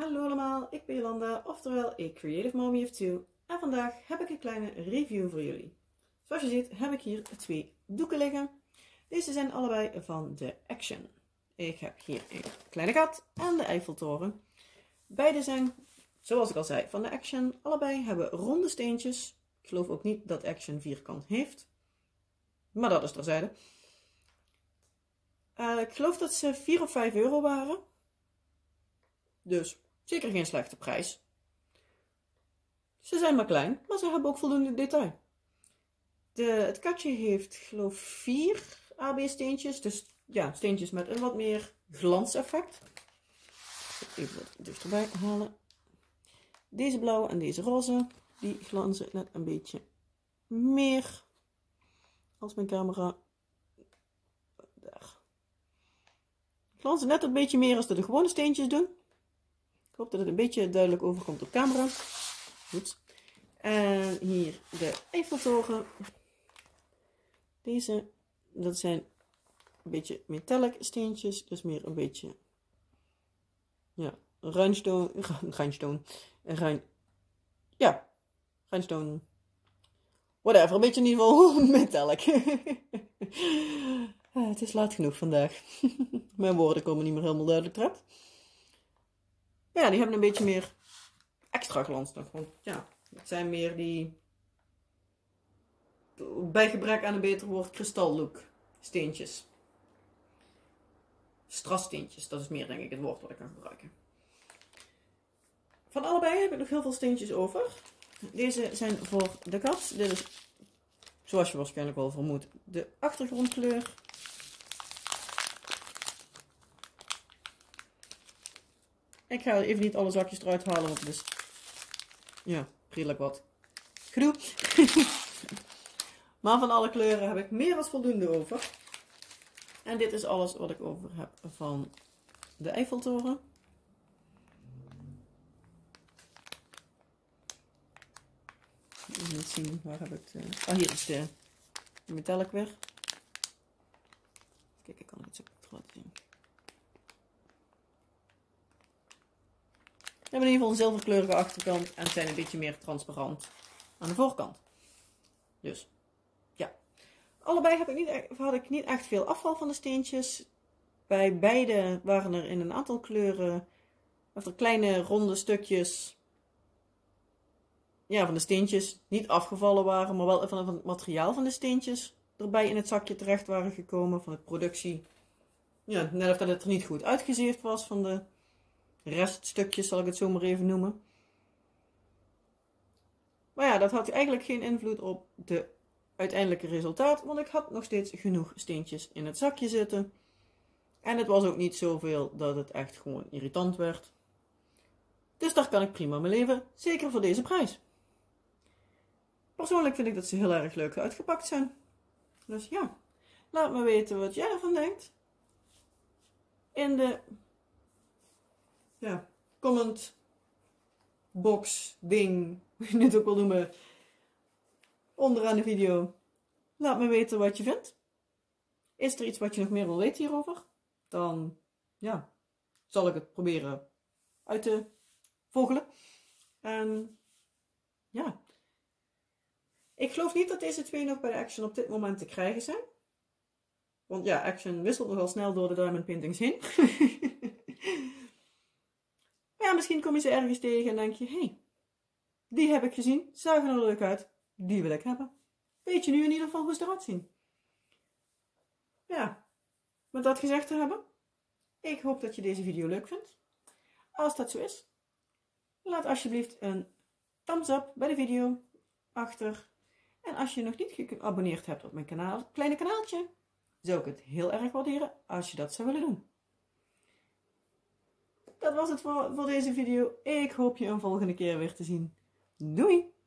Hallo allemaal, ik ben Jolanda, oftewel A Creative Mommy of Two. En vandaag heb ik een kleine review voor jullie. Zoals je ziet heb ik hier 2 doeken liggen. Deze zijn allebei van de Action. Ik heb hier een kleine kat en de Eiffeltoren. Beide zijn, zoals ik al zei, van de Action. Allebei hebben ronde steentjes. Ik geloof ook niet dat Action vierkant heeft. Maar dat is terzijde. Ik geloof dat ze 4 of 5 euro waren. Dus zeker geen slechte prijs. Ze zijn maar klein, maar ze hebben ook voldoende detail. Het katje heeft geloof 4 AB steentjes. Dus ja, steentjes met een wat meer glanseffect. Even wat dichterbij halen. Deze blauwe en deze roze, die glanzen net een beetje meer als mijn camera. Daar. Glanzen net een beetje meer als de gewone steentjes doen. Ik hoop dat het een beetje duidelijk overkomt op camera. Goed. En hier de Eiffeltoren. Deze, dat zijn een beetje metallic steentjes. Dus meer een beetje, ja, rhinestone, whatever, een beetje in ieder geval metallic. Het is laat genoeg vandaag. Mijn woorden komen niet meer helemaal duidelijk terecht. Ja, die hebben een beetje meer extra glans nog. Want ja, het zijn meer die, bij gebrek aan een beter woord, kristallook steentjes. Strassteentjes, dat is meer denk ik het woord wat ik kan gebruiken. Van allebei heb ik nog heel veel steentjes over. Deze zijn voor de kat. Dit is, zoals je waarschijnlijk wel vermoedt, de achtergrondkleur. Ik ga even niet alle zakjes eruit halen, want het is, ja, redelijk wat gedoe. Maar van alle kleuren heb ik meer dan voldoende over. En dit is alles wat ik over heb van de Eiffeltoren. Even niet zien, waar heb ik het? Oh, hier is de metallic weer. Kijk, ik kan het zo goed laten zien. We hebben in ieder geval een zilverkleurige achterkant en zijn een beetje meer transparant aan de voorkant. Dus, ja. Allebei had ik niet echt veel afval van de steentjes. Bij beide waren er in een aantal kleuren, of er kleine ronde stukjes, ja, van de steentjes niet afgevallen waren, maar wel van het materiaal van de steentjes erbij in het zakje terecht waren gekomen, van de productie. Ja, net of dat het er niet goed uitgezeefd was van de reststukjes, zal ik het zo maar even noemen. Maar ja, dat had eigenlijk geen invloed op de uiteindelijke resultaat, want ik had nog steeds genoeg steentjes in het zakje zitten. En het was ook niet zoveel dat het echt gewoon irritant werd. Dus daar kan ik prima mee leven, zeker voor deze prijs. Persoonlijk vind ik dat ze heel erg leuk uitgepakt zijn. Dus ja, laat me weten wat jij ervan denkt. In de comment box ding, hoe je het ook wil noemen, onderaan de video. Laat me weten wat je vindt. Is er iets wat je nog meer wil weten hierover? Dan ja, zal ik het proberen uit te vogelen. En ja, ik geloof niet dat deze 2 nog bij de Action op dit moment te krijgen zijn. Want ja, Action wisselt nogal snel door de diamond paintings heen. Maar ja, misschien kom je ze ergens tegen en denk je, hé, die heb ik gezien, zagen er leuk uit, die wil ik hebben. Weet je nu in ieder geval hoe ze eruit zien. Ja, met dat gezegd te hebben, ik hoop dat je deze video leuk vindt. Als dat zo is, laat alsjeblieft een thumbs up bij de video achter. En als je nog niet geabonneerd hebt op mijn kleine kanaaltje, zou ik het heel erg waarderen als je dat zou willen doen. Dat was het voor deze video. Ik hoop je een volgende keer weer te zien. Doei!